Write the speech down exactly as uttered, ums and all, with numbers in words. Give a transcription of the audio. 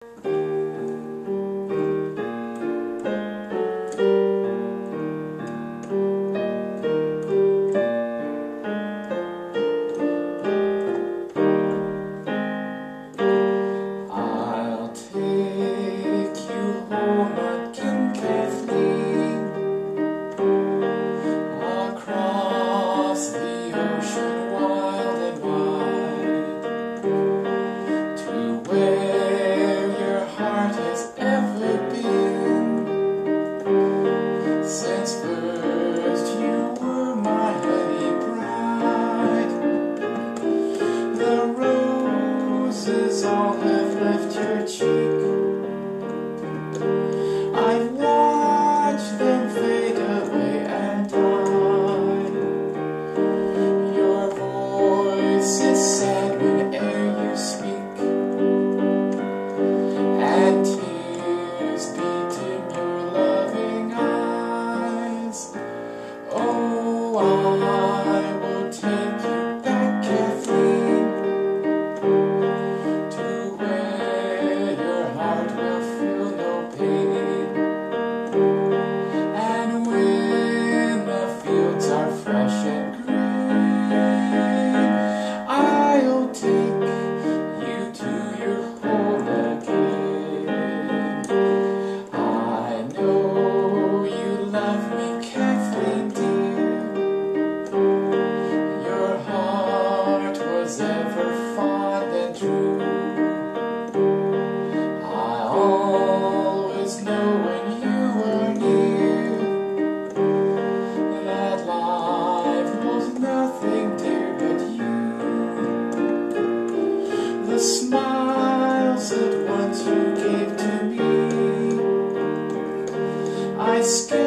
I'll take you home again, Kathleen, across the ocean wild and wide, to where your heart has ever been. Since first you were my honey bride, the roses all have left your cheek. I've watched them fade away and die. Your voice is sad whene'er you speak, and tears beating your loving eyes. Oh, I will take you back, Kathleen, to where your heart will feel no pain. And when the fields are fresh and green, I'll take you to your home again. I know you love me, Kathleen dear. Your heart was ever fond and true. I always know when you were near that life was nothing, dear, but you. The smiles that once you gave to me, I scarce